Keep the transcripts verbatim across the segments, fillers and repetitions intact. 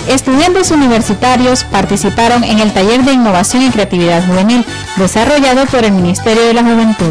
Estudiantes universitarios participaron en el taller de innovación y creatividad juvenil desarrollado por el Ministerio de la Juventud.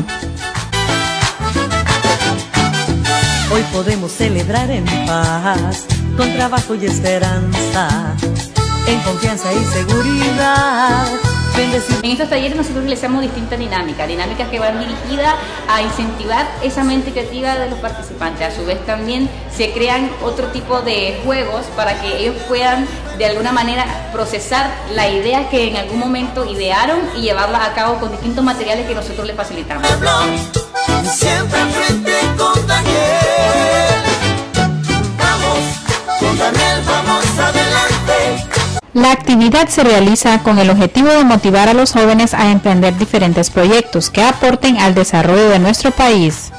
Hoy podemos celebrar en paz, con trabajo y esperanza, en confianza y seguridad. En estos talleres nosotros realizamos distintas dinámicas, dinámicas que van dirigidas a incentivar esa mente creativa de los participantes. A su vez también se crean otro tipo de juegos para que ellos puedan de alguna manera procesar la idea que en algún momento idearon y llevarla a cabo con distintos materiales que nosotros les facilitamos. Siempre frente con Daniel. Vamos, con Daniel vamos adelante. La actividad se realiza con el objetivo de motivar a los jóvenes a emprender diferentes proyectos que aporten al desarrollo de nuestro país.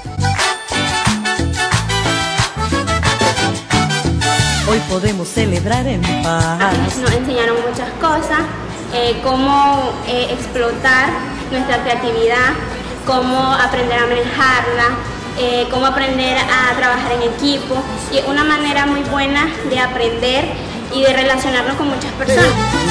Hoy podemos celebrar en paz. Nos enseñaron muchas cosas, eh, cómo eh, explotar nuestra creatividad, cómo aprender a manejarla, eh, cómo aprender a trabajar en equipo, y una manera muy buena de aprender y de relacionarnos con muchas personas.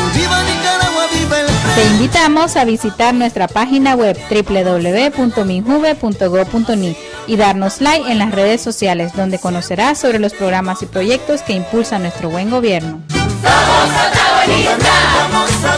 Te invitamos a visitar nuestra página web doble u doble u doble u punto minjuve punto gob punto ni y darnos like en las redes sociales, donde conocerás sobre los programas y proyectos que impulsan nuestro buen gobierno. Somos protagonistas.